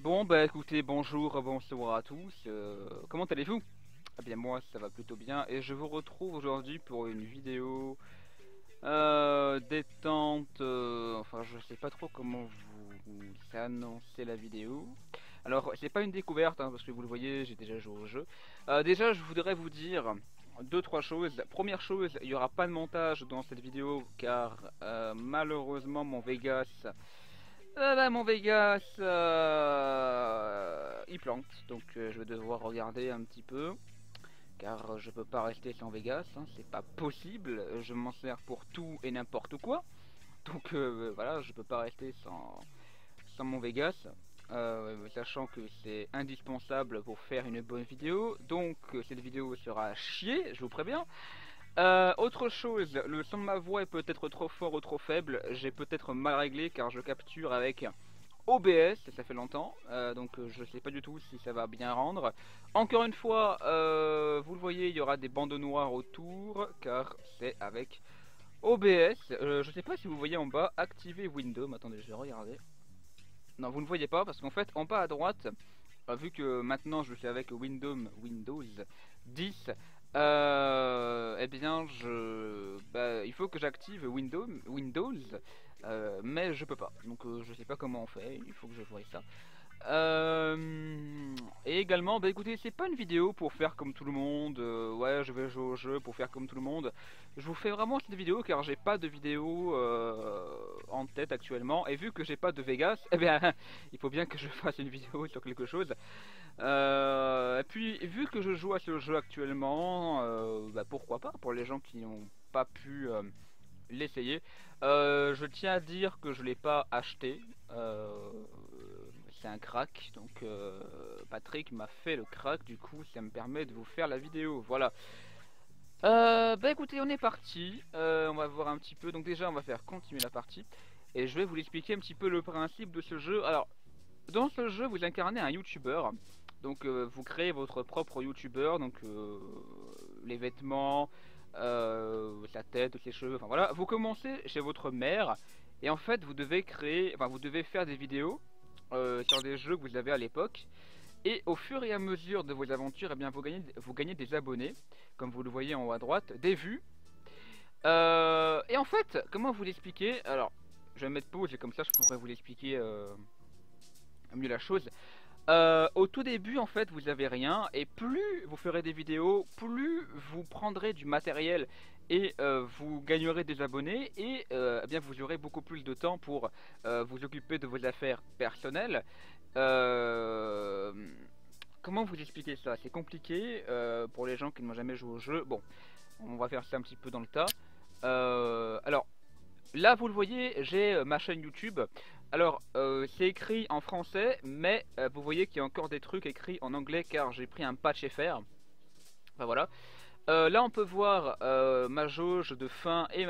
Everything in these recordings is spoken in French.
Bon bah écoutez, bonjour, bonsoir à tous, comment allez-vous? Eh bien moi ça va plutôt bien et je vous retrouve aujourd'hui pour une vidéo détente, enfin je sais pas trop comment vous annoncer la vidéo. Alors c'est pas une découverte hein, parce que vous le voyez j'ai déjà joué au jeu. Déjà je voudrais vous dire deux trois choses. Première chose, il n'y aura pas de montage dans cette vidéo car malheureusement mon Vegas mon Vegas, il plante, donc je vais devoir regarder un petit peu, car je peux pas rester sans Vegas, hein, c'est pas possible, je m'en sers pour tout et n'importe quoi, donc voilà, je peux pas rester sans mon Vegas, sachant que c'est indispensable pour faire une bonne vidéo, donc cette vidéo sera à chier, je vous préviens. Autre chose, le son de ma voix est peut-être trop fort ou trop faible, j'ai peut-être mal réglé car je capture avec OBS, ça fait longtemps, donc je sais pas du tout si ça va bien rendre. Encore une fois, vous le voyez, il y aura des bandes noires autour car c'est avec OBS. Je sais pas si vous voyez en bas, activer Windows, attendez je vais regarder. Non vous ne voyez pas parce qu'en fait en bas à droite, vu que maintenant je suis avec Windows 10, eh bien il faut que j'active Windows, mais je peux pas. Donc je sais pas comment on fait. Il faut que je voie ça. Et également, bah écoutez, c'est pas une vidéo pour faire comme tout le monde. Ouais, je vais jouer au jeu pour faire comme tout le monde. Je vous fais vraiment cette vidéo car j'ai pas de vidéo en tête actuellement. Et vu que j'ai pas de Vegas, eh bien, il faut bien que je fasse une vidéo sur quelque chose. Et puis, vu que je joue à ce jeu actuellement, bah pourquoi pas pour les gens qui n'ont pas pu l'essayer. Je tiens à dire que je l'ai pas acheté. C'est un crack, donc Patrick m'a fait le crack, du coup ça me permet de vous faire la vidéo, voilà. Bah écoutez, on est parti, on va voir un petit peu, donc déjà on va faire continuer la partie, et je vais vous expliquer un petit peu le principe de ce jeu. Alors, dans ce jeu vous incarnez un youtubeur, donc vous créez votre propre youtubeur, donc les vêtements, sa tête, ses cheveux, enfin voilà. Vous commencez chez votre mère, et en fait vous devez créer, enfin vous devez faire des vidéos sur des jeux que vous avez à l'époque. Et au fur et à mesure de vos aventures, eh bien, vous gagnez des abonnés, comme vous le voyez en haut à droite, des vues. Et en fait, comment vous l'expliquer? Alors, je vais mettre pause et comme ça je pourrais vous l'expliquer mieux la chose. Au tout début, en fait, vous avez rien, et plus vous ferez des vidéos, plus vous prendrez du matériel et vous gagnerez des abonnés, et eh bien vous aurez beaucoup plus de temps pour vous occuper de vos affaires personnelles. Euh, Comment vous expliquer ça? C'est compliqué pour les gens qui n'ont jamais joué au jeu. Bon, on va faire ça un petit peu dans le tas. Alors, là, vous le voyez, j'ai ma chaîne YouTube. Alors, c'est écrit en français, mais vous voyez qu'il y a encore des trucs écrits en anglais car j'ai pris un patch FR. Enfin voilà. Là, on peut voir ma jauge de faim et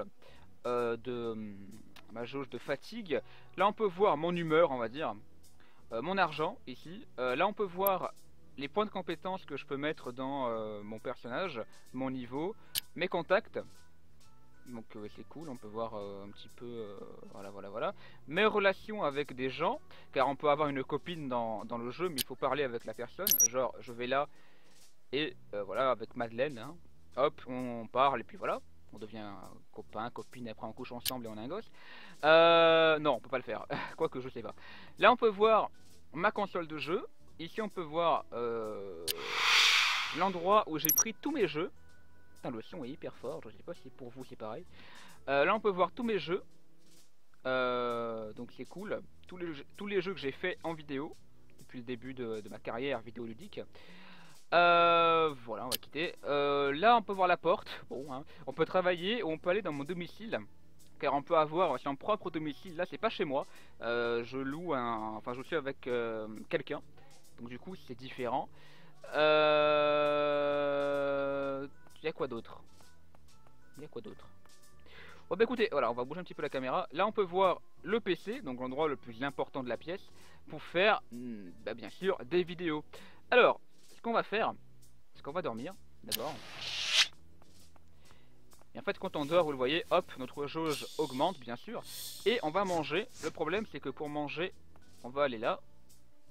ma jauge de fatigue. Là, on peut voir mon humeur, on va dire, mon argent ici. Là, on peut voir les points de compétence que je peux mettre dans mon personnage, mon niveau, mes contacts. Donc c'est cool, on peut voir un petit peu, voilà. Mes relations avec des gens, car on peut avoir une copine dans le jeu, mais il faut parler avec la personne. Genre, je vais là, et voilà, avec Madeleine, hein. Hop, on parle, et puis voilà. On devient copain, copine, après on couche ensemble et on a un gosse. Non, on peut pas le faire, quoique je sais pas. Là, on peut voir ma console de jeu. Ici, on peut voir l'endroit où j'ai pris tous mes jeux. Putain, le son est hyper fort, je sais pas si pour vous c'est pareil. Là on peut voir tous mes jeux, donc c'est cool. Tous les jeux que j'ai fait en vidéo depuis le début de ma carrière vidéoludique. Voilà, on va quitter. Là on peut voir la porte, bon, hein. On peut travailler ou on peut aller dans mon domicile. Car on peut avoir son propre domicile, là c'est pas chez moi. Je loue enfin je suis avec quelqu'un. Donc du coup c'est différent. Il y a quoi d'autre? Il y a quoi d'autre? Bon bah écoutez, voilà, on va bouger un petit peu la caméra. Là on peut voir le PC, donc l'endroit le plus important de la pièce, pour faire, bah, bien sûr, des vidéos. Alors, ce qu'on va faire, c'est qu'on va dormir, d'abord. Et en fait quand on dort, vous le voyez, hop, notre jauge augmente, bien sûr. Et on va manger. Le problème c'est que pour manger, on va aller là.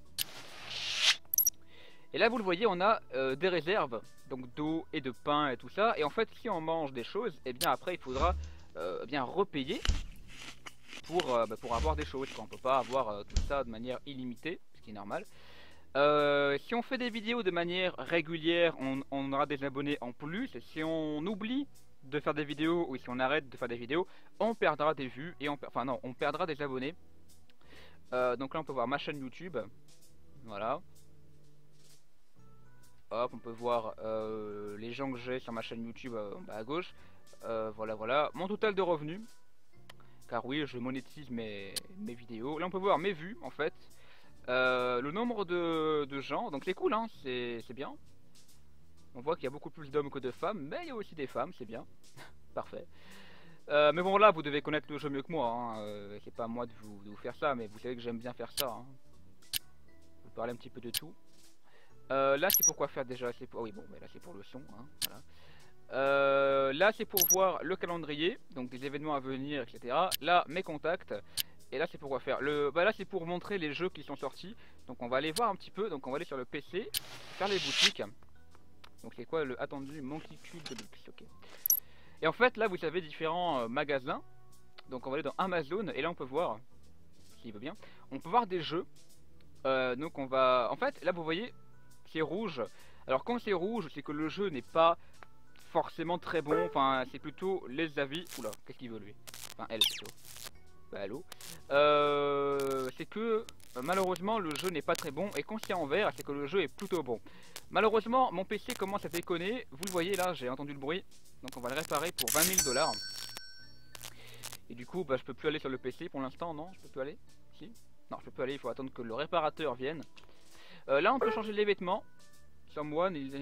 Et là vous le voyez, on a des réserves, donc d'eau et de pain et tout ça. Et en fait si on mange des choses, et bien après il faudra bien repayer pour avoir des choses, quoi. On peut pas avoir tout ça de manière illimitée, ce qui est normal. Si on fait des vidéos de manière régulière, on aura des abonnés en plus. Et si on oublie de faire des vidéos ou si on arrête de faire des vidéos, on perdra des vues et enfin non, on perdra des abonnés. Donc là on peut voir ma chaîne YouTube, voilà. Hop, on peut voir les gens que j'ai sur ma chaîne YouTube en bas à gauche. Voilà, voilà, mon total de revenus. Car oui, je monétise mes vidéos. Là on peut voir mes vues en fait. Le nombre de gens, donc c'est cool hein, c'est bien. On voit qu'il y a beaucoup plus d'hommes que de femmes, mais il y a aussi des femmes, c'est bien. Parfait. Mais bon là, vous devez connaître le jeu mieux que moi, hein. C'est pas à moi de vous faire ça, mais vous savez que j'aime bien faire ça. Hein. Vous parler un petit peu de tout. Là c'est pour quoi faire déjà, pour... oui bon, mais là c'est pour le son, hein, voilà. Là c'est pour voir le calendrier, donc des événements à venir, etc. Là mes contacts. Et là c'est pour quoi faire là c'est pour montrer les jeux qui sont sortis. Donc on va aller voir un petit peu. Donc on va aller sur le PC, faire les boutiques. Donc c'est quoi le attendu Monkey Cube Deluxe, ok. Et en fait là vous avez différents magasins. Donc on va aller dans Amazon et là on peut voir, s'il veut bien, on peut voir des jeux. Donc on va, en fait là vous voyez c'est rouge. Alors quand c'est rouge c'est que le jeu n'est pas forcément très bon. Enfin c'est plutôt les avis. Oula, qu'est-ce qu'il veut lui? Enfin elle plutôt. Bah allô. C'est que malheureusement le jeu n'est pas très bon. Et quand c'est en vert c'est que le jeu est plutôt bon. Malheureusement mon PC commence à déconner. Vous le voyez là, j'ai entendu le bruit. Donc on va le réparer pour 20 000 $. Et du coup bah je peux plus aller sur le PC pour l'instant. Non, je peux plus aller. Si. Non, je peux plus aller, il faut attendre que le réparateur vienne. Là on peut changer les vêtements. Someone is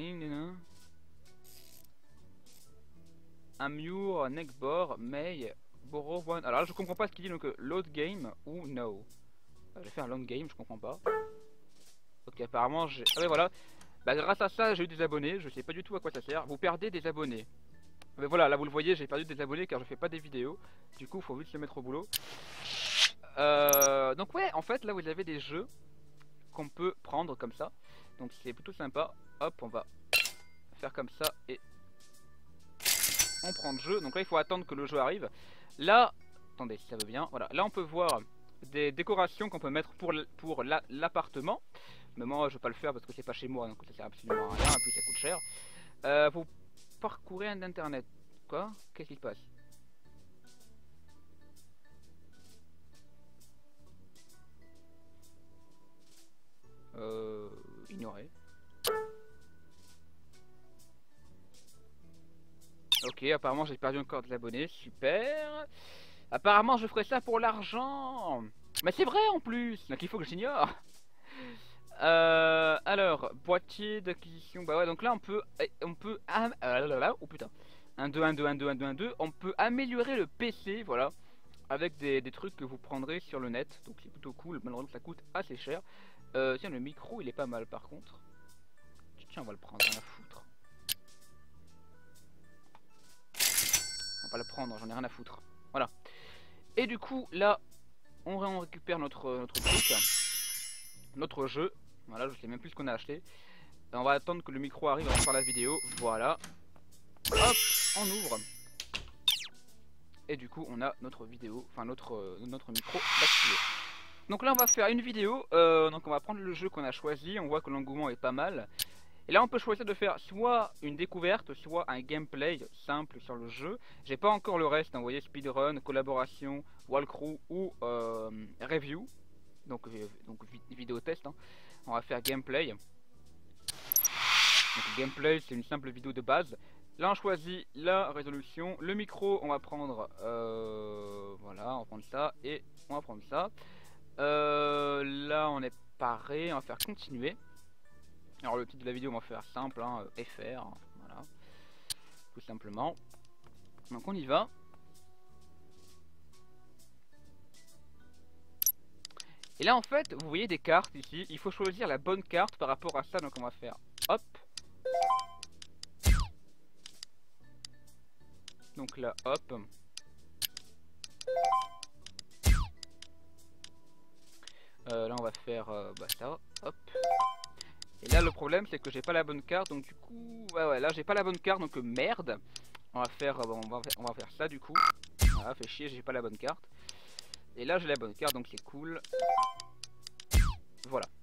Amur, neckboard, may borrow one. Alors là je comprends pas ce qu'il dit, donc load game ou no. Je vais faire un long game, je comprends pas. Ok, apparemment j'ai... Ah ouais voilà. Bah grâce à ça j'ai eu des abonnés, je sais pas du tout à quoi ça sert. Vous perdez des abonnés. Mais voilà, là vous le voyez, j'ai perdu des abonnés car je fais pas des vidéos. Du coup faut vite se mettre au boulot. Donc ouais, en fait là vous avez des jeux qu'on peut prendre comme ça. Donc c'est plutôt sympa. Hop, on va faire comme ça et on prend le jeu. Donc là il faut attendre que le jeu arrive. Là, attendez si ça veut bien. Voilà, là on peut voir des décorations qu'on peut mettre pour l'appartement. Mais moi je vais pas le faire parce que c'est pas chez moi, donc ça sert absolument à rien, et puis ça coûte cher. Vous parcourez un internet. Quoi? Qu'est-ce qui se passe? Ignorer. Ok, apparemment j'ai perdu encore des abonnés, super. Apparemment je ferai ça pour l'argent. Mais c'est vrai en plus, donc il faut que j'ignore. Alors, boîtier d'acquisition, bah ouais, donc là oh putain, 1, 2, 1, 2, 1, 2, 1, 2, 1, 2, on peut améliorer le PC, voilà, avec des trucs que vous prendrez sur le net, donc c'est plutôt cool, malheureusement ça coûte assez cher. Tiens, le micro il est pas mal par contre. Tiens, on va le prendre, rien à foutre. On va le prendre, j'en ai rien à foutre. Voilà. Et du coup, là, on récupère notre truc, notre jeu. Voilà, je sais même plus ce qu'on a acheté. Et on va attendre que le micro arrive avant de faire la vidéo. Voilà. Hop, on ouvre. Et du coup, on a notre vidéo, enfin notre micro activé. Donc là, on va faire une vidéo. Donc on va prendre le jeu qu'on a choisi. On voit que l'engouement est pas mal. Et là on peut choisir de faire soit une découverte, soit un gameplay simple sur le jeu. J'ai pas encore le reste, hein, vous voyez, speedrun, collaboration, walkthrough ou review. Donc vidéo test, hein. On va faire gameplay. Donc gameplay c'est une simple vidéo de base. Là on choisit la résolution. Le micro on va prendre, voilà, on va prendre ça et on va prendre ça. Là on est paré, on va faire continuer. Alors le titre de la vidéo on va faire simple, hein, FR, voilà, tout simplement. Donc on y va. Et là en fait vous voyez des cartes ici, il faut choisir la bonne carte par rapport à ça, donc on va faire hop. Donc là hop. Là on va faire bah, ça, hop. Et là le problème c'est que j'ai pas la bonne carte, donc du coup ouais là j'ai pas la bonne carte, donc merde. On va faire ça du coup. Voilà, fait chier, j'ai pas la bonne carte. Et là j'ai la bonne carte, donc c'est cool. Voilà.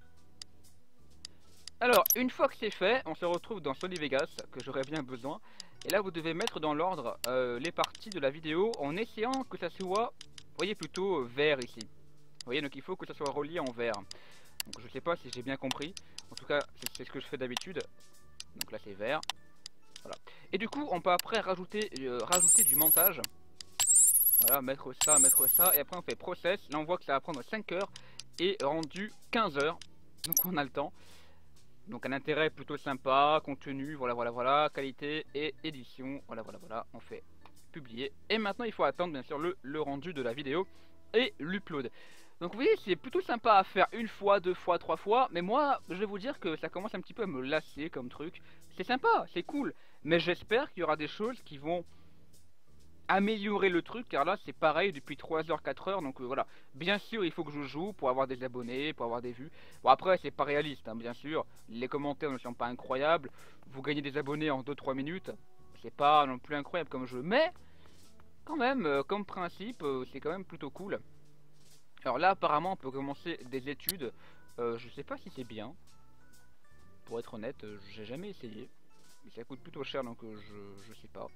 Alors une fois que c'est fait, on se retrouve dans Sony Vegas que j'aurais bien besoin. Et là vous devez mettre dans l'ordre les parties de la vidéo en essayant que ça soit, vous voyez, plutôt vert ici. Vous voyez, donc il faut que ça soit relié en vert. Donc je sais pas si j'ai bien compris. En tout cas c'est ce que je fais d'habitude. Donc là c'est vert. Voilà. Et du coup on peut après rajouter du montage. Voilà, mettre ça. Et après on fait process. Là on voit que ça va prendre 5 heures. Et rendu 15 heures. Donc on a le temps. Donc un intérêt plutôt sympa. Contenu, voilà. Qualité et édition. Voilà. On fait publier. Et maintenant il faut attendre bien sûr le rendu de la vidéo. Et l'upload. Donc vous voyez, c'est plutôt sympa à faire une fois, deux fois, trois fois. Mais moi, je vais vous dire que ça commence un petit peu à me lasser comme truc. C'est sympa, c'est cool. Mais j'espère qu'il y aura des choses qui vont améliorer le truc. Car là, c'est pareil depuis 3 heures, 4 heures. Donc voilà. Bien sûr, il faut que je joue pour avoir des abonnés, pour avoir des vues. Bon, après, c'est pas réaliste, hein, bien sûr. Les commentaires ne sont pas incroyables. Vous gagnez des abonnés en 2-3 minutes. C'est pas non plus incroyable comme jeu. Mais, quand même, comme principe, c'est quand même plutôt cool. Alors là apparemment on peut commencer des études. Je sais pas si c'est bien. Pour être honnête, j'ai jamais essayé. Mais ça coûte plutôt cher donc je sais pas.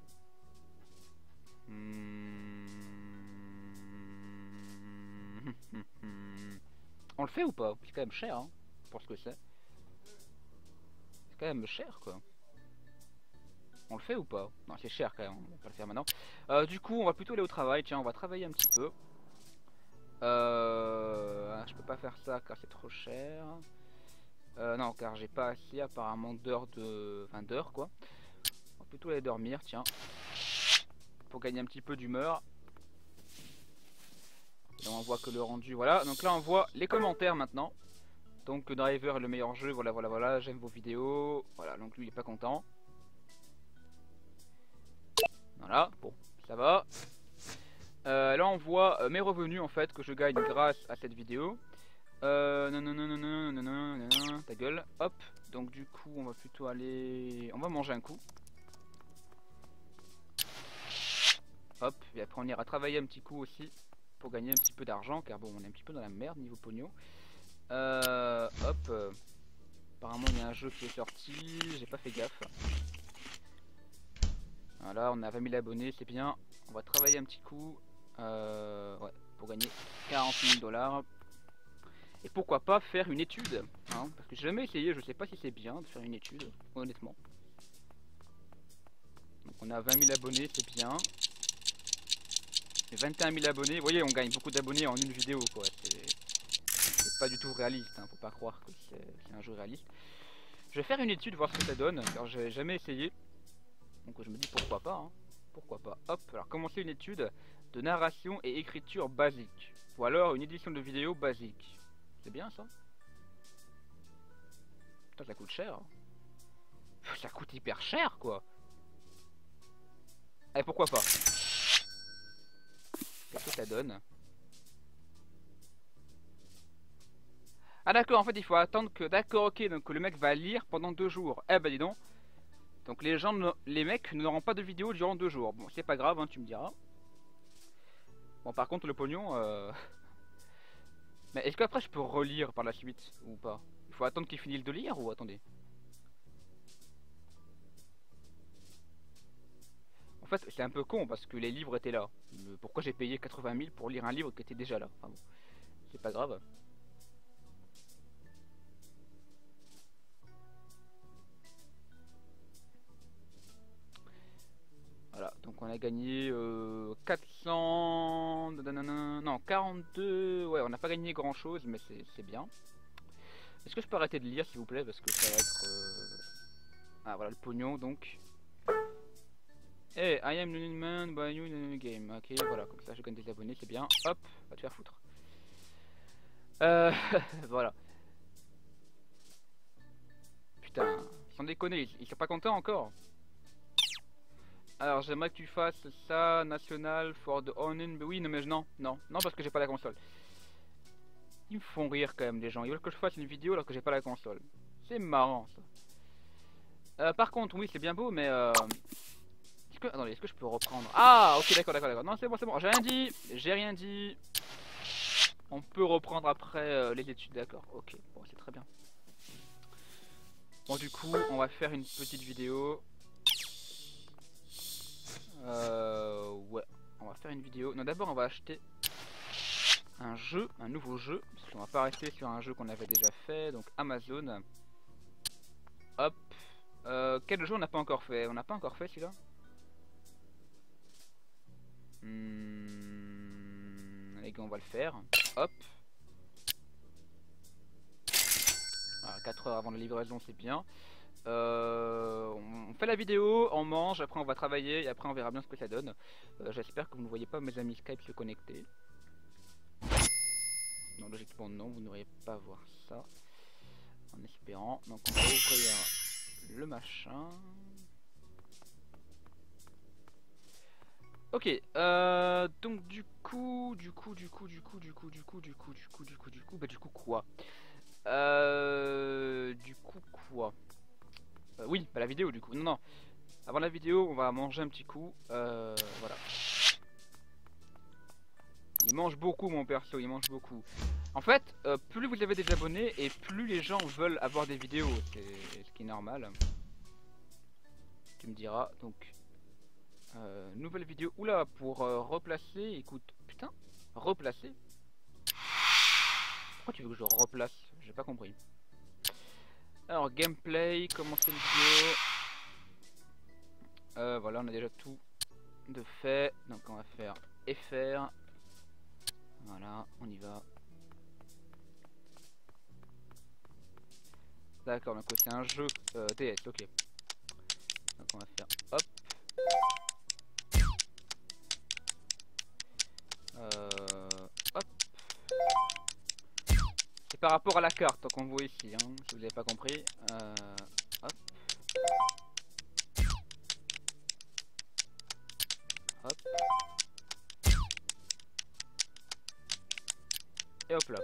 On le fait ou pas? C'est quand même cher hein, pour ce que c'est. C'est quand même cher quoi. On le fait ou pas? Non c'est cher quand même, on va pas le faire maintenant. Du coup on va plutôt aller au travail, tiens on va travailler un petit peu. Je peux pas faire ça car c'est trop cher. Non, car j'ai pas assez apparemment d'heures de... Enfin d'heures quoi. On va plutôt aller dormir, tiens. Pour gagner un petit peu d'humeur. Là on voit que le rendu, voilà. Donc là on voit les commentaires maintenant. Donc Driver est le meilleur jeu, voilà. J'aime vos vidéos. Voilà, donc lui il est pas content. Voilà, bon, ça va. Là on voit mes revenus en fait que je gagne grâce à cette vidéo. Non, ta gueule, hop. Donc du coup on va plutôt aller... On va manger un coup. Hop, et après on ira travailler un petit coup aussi. Pour gagner un petit peu d'argent, car bon on est un petit peu dans la merde niveau pognon. Hop. Apparemment il y a un jeu qui est sorti, j'ai pas fait gaffe. Voilà, on a 20 000 abonnés, c'est bien. On va travailler un petit coup. Ouais, pour gagner 40 000 $. Et pourquoi pas faire une étude hein, parce que j'ai jamais essayé, je sais pas si c'est bien de faire une étude, honnêtement. Donc on a 20 000 abonnés, c'est bien. Et 21 000 abonnés, vous voyez on gagne beaucoup d'abonnés en une vidéo quoi. C'est pas du tout réaliste, hein, faut pas croire que c'est un jeu réaliste. Je vais faire une étude, voir ce que ça donne, car j'ai jamais essayé. Donc je me dis pourquoi pas, hein. Pourquoi pas. Hop, alors commencer une étude de narration et écriture basique. Ou alors une édition de vidéo basique. C'est bien ça? Putain ça coûte cher hein. Ça coûte hyper cher quoi. Allez pourquoi pas. Qu'est-ce que ça donne? Ah d'accord, en fait il faut attendre que... D'accord, ok, donc le mec va lire pendant 2 jours. Eh bah dis donc. Donc les mecs n'auront pas de vidéo durant 2 jours. Bon c'est pas grave hein, tu me diras. Bon par contre le pognon Mais est-ce qu'après je peux relire par la suite ou pas? Il faut attendre qu'il finisse de lire ou attendez? En fait c'est un peu con parce que les livres étaient là. Pourquoi j'ai payé 80 000 pour lire un livre qui était déjà là? Enfin bon, c'est pas grave. Voilà, donc on a gagné 400... Non, 42... Ouais, on n'a pas gagné grand chose, mais c'est bien. Est-ce que je peux arrêter de lire s'il vous plaît? Parce que ça va être... Ah voilà le pognon donc. Hey, I am new man by new game. Ok, voilà, comme ça je gagne des abonnés, c'est bien. Hop, va te faire foutre. Voilà. Putain, sans déconner, ils sont pas contents encore. Alors j'aimerais que tu fasses ça, national, for the onion. Oui, non mais non, parce que j'ai pas la console. Ils me font rire quand même les gens, ils veulent que je fasse une vidéo alors que j'ai pas la console. C'est marrant ça. Par contre, oui, c'est bien beau, mais attendez, est-ce que je peux reprendre? Ah, ok, d'accord. Non, c'est bon, j'ai rien dit. J'ai rien dit. On peut reprendre après les études, d'accord. Ok, bon, c'est très bien. Bon, du coup, on va faire une petite vidéo. Ouais, on va faire une vidéo. Non, d'abord, on va acheter un jeu, un nouveau jeu. Parce qu'on va pas rester sur un jeu qu'on avait déjà fait. Donc, Amazon. Hop. Quel jeu on n'a pas encore fait? On n'a pas encore fait celui-là? Les gars, on va le faire. Hop. Voilà, 4 heures avant la livraison, c'est bien. On fait la vidéo, on mange, après on va travailler et après on verra bien ce que ça donne. J'espère que vous ne voyez pas mes amis Skype se connecter. Non, logiquement non, vous n'auriez pas à voir ça. En espérant. Donc on va ouvrir le machin. Ok, donc du coup quoi? Oui, bah la vidéo du coup. Non. Avant la vidéo, on va manger un petit coup. Voilà. Il mange beaucoup mon perso, il mange beaucoup. En fait, plus vous avez des abonnés et plus les gens veulent avoir des vidéos. C'est ce qui est normal. Tu me diras. Donc, nouvelle vidéo. Oula, pour replacer. Écoute, putain, replacer. Pourquoi tu veux que je replace? J'ai pas compris. Alors, gameplay, commencer une vidéo. Voilà, on a déjà tout de fait. Donc, on va faire FR. Voilà, on y va. D'accord, donc c'est un jeu DS, ok. Donc on va faire hop. Hop. C'est par rapport à la carte qu'on voit ici, hein, si vous n'avez pas compris. Hop. Hop. Et hop là.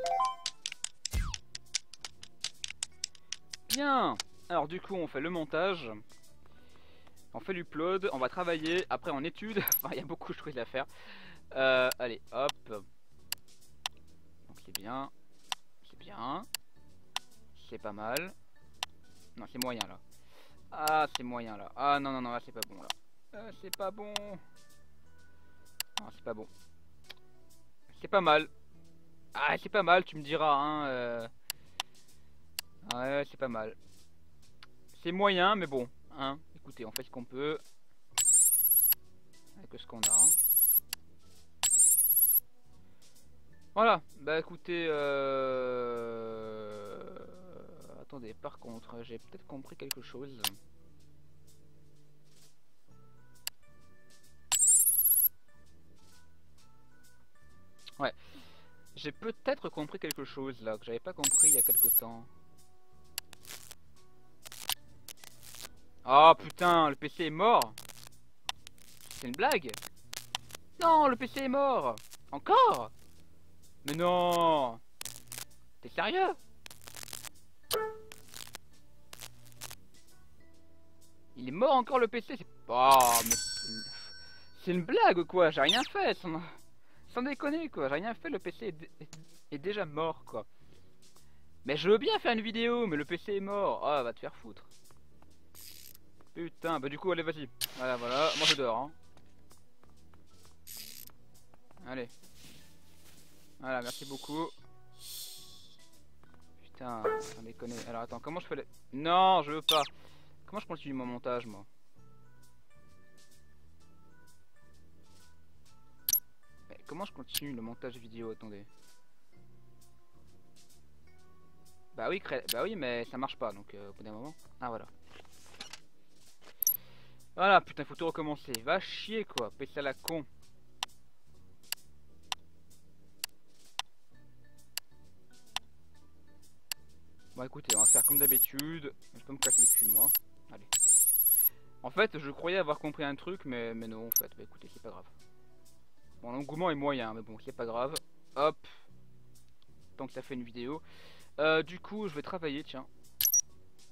Bien. Alors du coup on fait le montage. On fait l'upload, on va travailler, après en étude. Enfin il y a beaucoup de choses à faire. Allez hop. Donc c'est bien. C'est bien. C'est pas mal. Non c'est moyen là. Ah c'est moyen là. Ah non là c'est pas bon là. C'est pas bon. Non c'est pas bon. C'est pas mal. Ah c'est pas mal tu me diras hein. Ouais c'est pas mal. C'est moyen mais bon hein. Écoutez on fait ce qu'on peut. Avec ce qu'on a hein. Voilà bah écoutez attendez par contre j'ai peut-être compris quelque chose. Ouais. J'ai peut-être compris quelque chose là que j'avais pas compris il y a quelque temps. Oh putain, le PC est mort. C'est une blague? Non, le PC est mort. Encore? Mais non. T'es sérieux? Il est mort encore le PC? Oh mais c'est une blague quoi, j'ai rien fait sans déconner quoi, j'ai rien fait, le PC est déjà mort quoi. Mais je veux bien faire une vidéo, mais le PC est mort. Ah, va te faire foutre. Putain, bah du coup, allez, vas-y. Voilà, moi je dors. Hein. Allez. Voilà, merci beaucoup. Putain, sans déconner. Alors attends, comment je fais les... Non, je veux pas. Comment je continue mon montage, moi? Mais comment je continue le montage vidéo? Attendez. Bah oui, mais ça marche pas, donc au bout d'un moment. Ah, voilà. Voilà, putain, faut tout recommencer. Va chier, quoi. PC à la con. Bon, écoutez, on va faire comme d'habitude. Je peux me casser les culs, moi. Allez. En fait, je croyais avoir compris un truc, mais non, en fait. Bah écoutez, c'est pas grave. Bon, l'engouement est moyen, mais bon, c'est pas grave. Hop. Tant que ça fait une vidéo. Du coup, je vais travailler, tiens.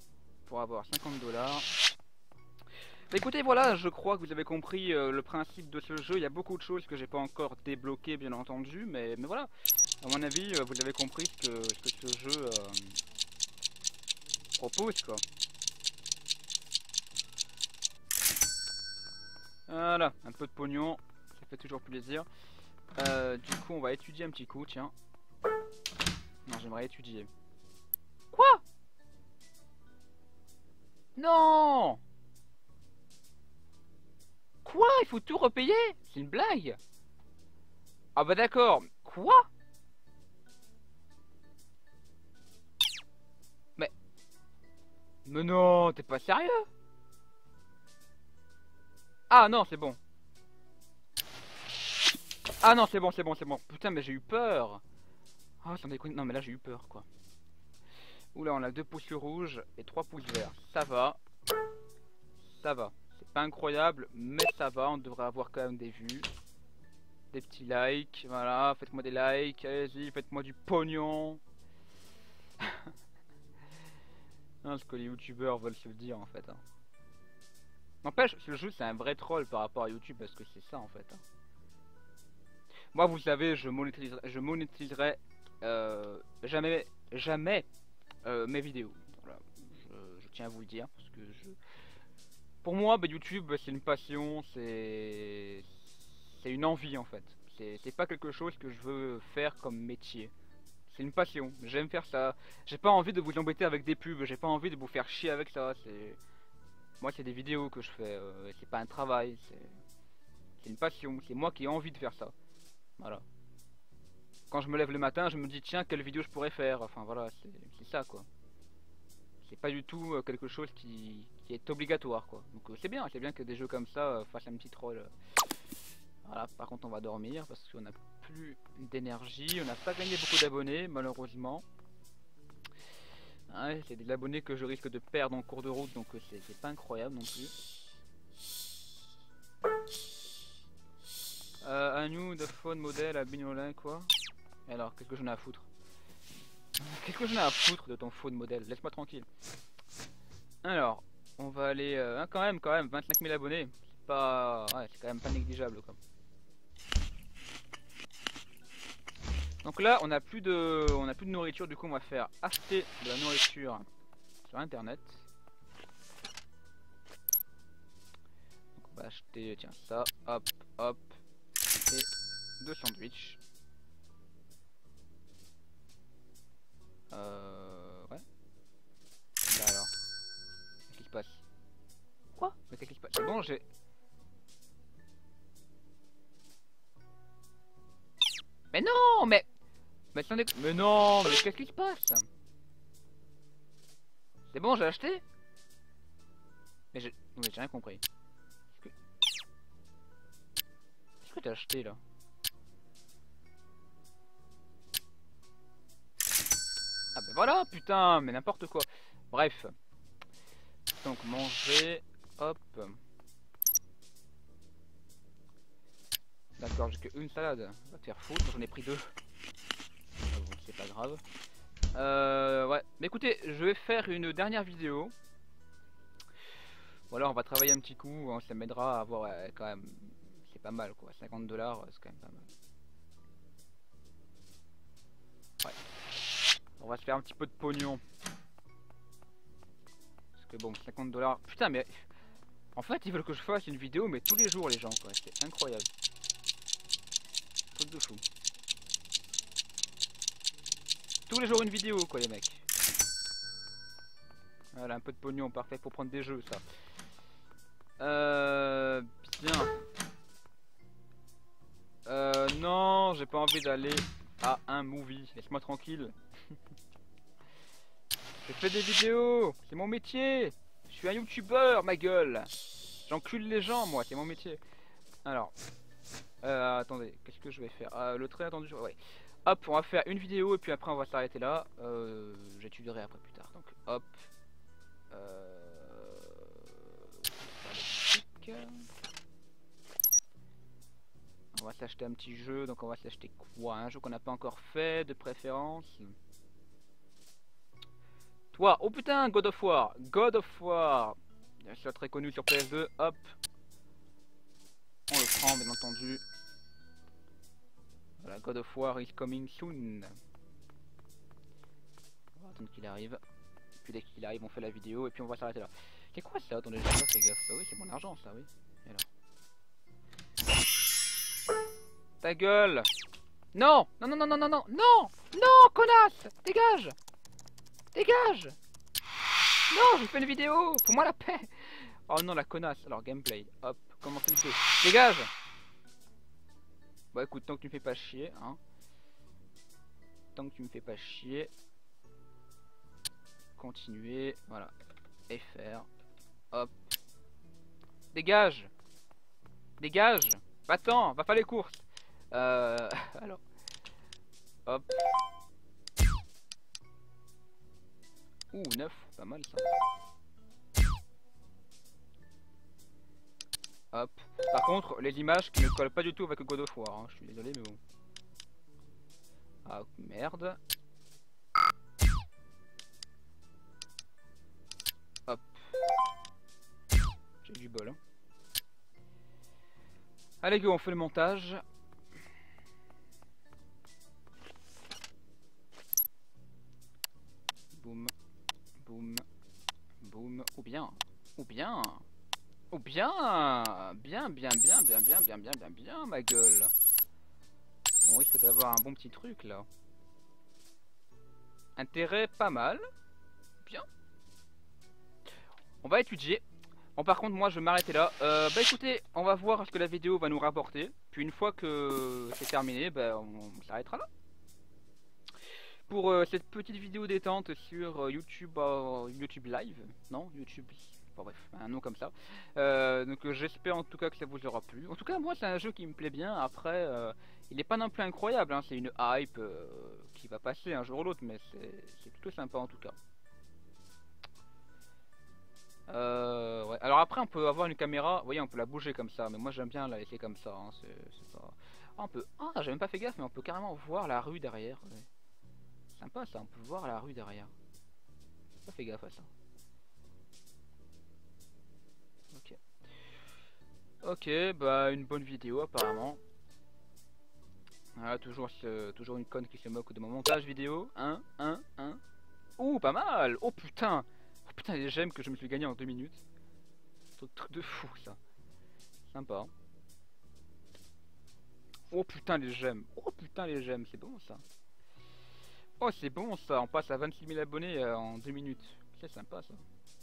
pour avoir 50 $. Bah écoutez, voilà, je crois que vous avez compris le principe de ce jeu. Il y a beaucoup de choses que j'ai pas encore débloquées, bien entendu, mais voilà. À mon avis, vous avez compris ce que ce jeu propose, quoi. Voilà, un peu de pognon, ça fait toujours plaisir. Du coup, on va étudier un petit coup, tiens. Non, j'aimerais étudier. Quoi? Non! Quoi? Il faut tout repayer? C'est une blague? Ah bah d'accord. Quoi? Mais... Mais non, t'es pas sérieux? Ah non, c'est bon. Ah non, c'est bon, c'est bon, c'est bon. Putain, mais j'ai eu peur. Ah, sans déconner. Non, mais là, j'ai eu peur, quoi. Oula, on a 2 pouces rouges et 3 pouces verts. Ça va. Ça va. C'est pas incroyable, mais ça va. On devrait avoir quand même des vues. Des petits likes. Voilà, faites-moi des likes. Allez-y, faites-moi du pognon. Non, ce que les youtubeurs veulent se dire, en fait. Hein. N'empêche, ce jeu, c'est un vrai troll par rapport à YouTube, parce que c'est ça, en fait. Hein. Moi, vous savez, je monétiserai jamais mes vidéos. Voilà, je tiens à vous le dire parce que pour moi, bah, YouTube, bah, c'est une passion, c'est une envie en fait. C'est pas quelque chose que je veux faire comme métier. C'est une passion. J'aime faire ça. J'ai pas envie de vous embêter avec des pubs. J'ai pas envie de vous faire chier avec ça. Moi, c'est des vidéos que je fais. C'est pas un travail. C'est une passion. C'est moi qui ai envie de faire ça. Voilà. Quand je me lève le matin, je me dis tiens, quelle vidéo je pourrais faire. Enfin voilà, c'est ça quoi. C'est pas du tout quelque chose qui est obligatoire quoi. Donc c'est bien que des jeux comme ça fassent un petit troll. Voilà, par contre on va dormir parce qu'on a plus d'énergie. On n'a pas gagné beaucoup d'abonnés malheureusement. Ouais, c'est des abonnés que je risque de perdre en cours de route donc c'est pas incroyable non plus. Un new de phone modèle à Bignolin quoi. Et alors qu'est-ce que j'en ai à foutre? Qu'est-ce que j'en ai à foutre de ton phone modèle? Laisse-moi tranquille. Alors, on va aller... hein, quand même, 25 000 abonnés. C'est pas... Ouais, c'est quand même pas négligeable, quoi. Donc là, on a plus de nourriture. Du coup, on va faire acheter de la nourriture sur Internet. Donc on va acheter, tiens, ça. Hop, hop. Et 2 sandwichs. Ouais. Là alors. Qu'est-ce qui se passe? Quoi? Mais qu'est-ce qui se passe? C'est bon, j'ai... Mais non, mais... Mais non, mais qu'est-ce qui se passe? C'est bon, j'ai acheté? Mais j'ai rien compris. Qu'est-ce que t'as acheté là? Ah ben voilà, putain, mais n'importe quoi. Bref. Donc manger, hop. D'accord, j'ai qu'une salade. Va te faire foutre, j'en ai pris 2. Ah bon, c'est pas grave. Ouais, mais écoutez, je vais faire une dernière vidéo. Voilà, on va travailler un petit coup, hein, ça m'aidera à avoir quand même... C'est pas mal quoi, 50 $, c'est quand même pas mal. Ouais. On va se faire un petit peu de pognon. Parce que bon, 50 $... Putain, mais... En fait, ils veulent que je fasse une vidéo, mais tous les jours les gens quoi, c'est incroyable. Truc de fou. Tous les jours une vidéo quoi les mecs. Voilà, un peu de pognon, parfait pour prendre des jeux ça. Bien. Non, j'ai pas envie d'aller à un movie. Laisse-moi tranquille. Je fais des vidéos, c'est mon métier. Je suis un youtubeur, ma gueule. J'encule les gens, moi, c'est mon métier. Alors, attendez, qu'est-ce que je vais faire? Le très attendu, ouais. Hop, on va faire une vidéo et puis après on va s'arrêter là. J'étudierai après plus tard. Donc, hop. On va s'acheter un petit jeu, donc on va s'acheter quoi? Un jeu qu'on n'a pas encore fait, de préférence. Toi, oh putain, God of War. God of War. Bien sûr, très connu sur PS2. Hop. On le prend, bien entendu. Voilà, God of War is coming soon. On va attendre qu'il arrive. Puis dès qu'il arrive, on fait la vidéo et puis on va s'arrêter là. C'est quoi ça? Attendez, j'ai pas fait gaffe. Bah oui, c'est mon argent ça, oui. Et alors. Ta gueule! Non! Non, non, non, non, non, non! Non! Non, connasse! Dégage! Dégage! Non, j'ai fait une vidéo! Fous-moi la paix! Oh non, la connasse! Alors, gameplay. Hop, commencer une vidéo. Dégage! Bah écoute, tant que tu me fais pas chier, hein. Tant que tu me fais pas chier. Continuer, voilà. FR. Hop. Dégage! Dégage! Va-t'en! Va faire les courses! Alors. Hop. Ouh, 9, pas mal ça. Hop. Par contre, les images qui ne collent pas du tout avec God of War, hein. Je suis désolé, mais bon. Ah, merde. Hop. J'ai du bol, hein. Allez go, on fait le montage. Boum, boum, boum. Ou bien, ou bien, ou bien, bien, bien, bien, bien, bien, bien, bien, bien, bien, ma gueule. On risque d'avoir un bon petit truc là. Intérêt pas mal. Bien. On va étudier. Bon, par contre, moi je vais m'arrêter là. Bah écoutez, on va voir ce que la vidéo va nous rapporter. Puis une fois que c'est terminé, bah on s'arrêtera là. Pour cette petite vidéo détente sur YouTube, YouTube Live, non YouTube, bon, bref, un nom comme ça. Donc j'espère en tout cas que ça vous aura plu. En tout cas moi c'est un jeu qui me plaît bien. Après il n'est pas non plus incroyable, hein. C'est une hype qui va passer un jour ou l'autre, mais c'est plutôt sympa en tout cas. Ouais. Alors après on peut avoir une caméra, vous voyez on peut la bouger comme ça, mais moi j'aime bien la laisser comme ça, hein. C'est pas... Ah, on peut... Ah, j'ai même pas fait gaffe, mais on peut carrément voir la rue derrière. Ouais. Sympa ça, on peut voir la rue derrière. J'ai pas fait gaffe à ça. Ok. Ok, bah une bonne vidéo apparemment. Voilà, toujours une conne qui se moque de mon montage vidéo. Ouh, pas mal. Oh putain. Oh putain, les gemmes que je me suis gagné en 2 minutes. C'est un truc de fou ça. Sympa. Oh putain les gemmes. Oh putain les gemmes, c'est bon ça. Oh c'est bon ça, on passe à 26 000 abonnés en 2 minutes. C'est sympa ça.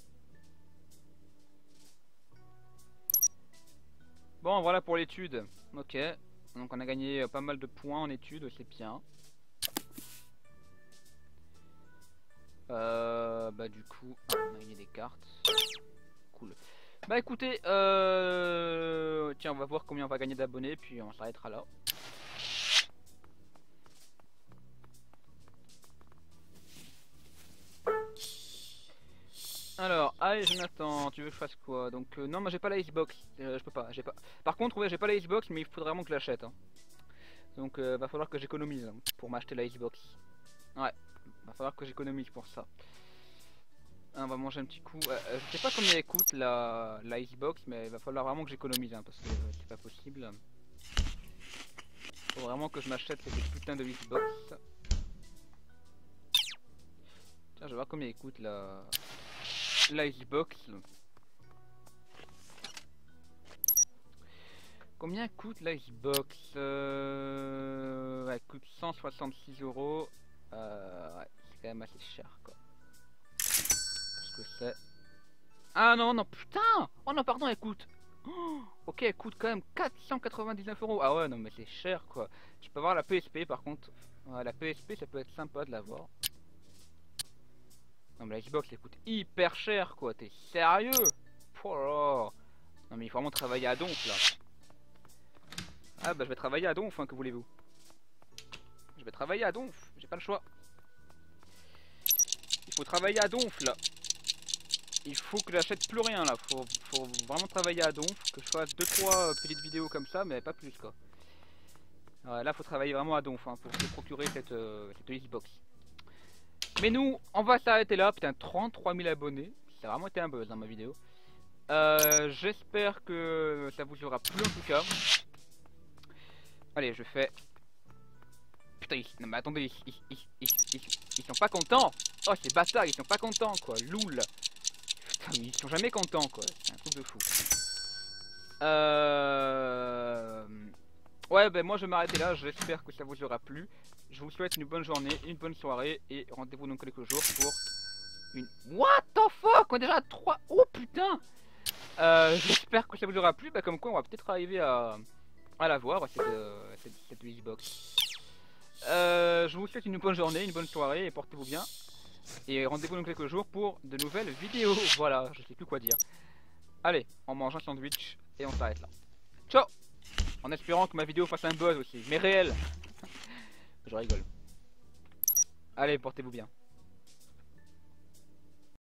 Bon voilà pour l'étude. Ok. Donc on a gagné pas mal de points en études, c'est bien. Bah du coup, on a gagné des cartes. Cool. Bah écoutez, tiens on va voir combien on va gagner d'abonnés, puis on s'arrêtera là. Alors, allez Jonathan, tu veux que je fasse quoi? Donc non, moi j'ai pas la Xbox, je peux pas, j'ai pas. Par contre, ouais, j'ai pas la Xbox, mais il faudrait vraiment que je l'achète, hein. Donc va falloir que j'économise hein, pour m'acheter la Xbox. Ouais, va falloir que j'économise pour ça. On va manger un petit coup. Je sais pas combien elle coûte la Xbox, mais il va falloir vraiment que j'économise hein, parce que c'est pas possible. Faut vraiment que je m'achète cette putain de Xbox. Tiens, je vais voir combien elle coûte la Xbox. Combien coûte la Xbox? Elle coûte 166 €. Ouais, c'est quand même assez cher quoi. Ce que c'est. Ah non, non, putain! Oh non, pardon, elle coûte. Oh, ok, elle coûte quand même 499 €. Ah ouais, non, mais c'est cher quoi. Tu peux avoir la PSP par contre. Ouais, la PSP, ça peut être sympa de l'avoir. Non, mais la Xbox, elle coûte hyper cher quoi. T'es sérieux? Oh là. Non, mais il faut vraiment travailler à donf là. Ah bah je vais travailler à donf, hein, que voulez-vous? Je vais travailler à donf, j'ai pas le choix. Il faut travailler à donf là. Il faut que j'achète plus rien là, faut vraiment travailler à donf, que je fasse 2-3 petites vidéos comme ça, mais pas plus quoi. Ouais, là faut travailler vraiment à donf hein, pour se procurer cette Xbox. Mais nous, on va s'arrêter là. Putain, 33 000 abonnés. Ça a vraiment été un buzz dans ma vidéo. J'espère que ça vous aura plu en tout cas. Allez, je fais... Putain, non mais attendez, ils sont pas contents. Oh, ces bâtards, ils sont pas contents quoi, loul. Putain, ils sont jamais contents quoi, c'est un truc de fou. Ouais, ben moi je vais m'arrêter là, j'espère que ça vous aura plu. Je vous souhaite une bonne journée, une bonne soirée et rendez-vous dans quelques jours pour une... What the fuck? On est déjà à 3... Oh putain. J'espère que ça vous aura plu, bah comme quoi on va peut-être arriver à la voir, cette Xbox. Je vous souhaite une bonne journée, une bonne soirée et portez-vous bien. Et rendez-vous dans quelques jours pour de nouvelles vidéos. Voilà, je sais plus quoi dire. Allez, on mange un sandwich et on s'arrête là. Ciao. En espérant que ma vidéo fasse un buzz aussi, mais réel. Je rigole. Allez, portez-vous bien.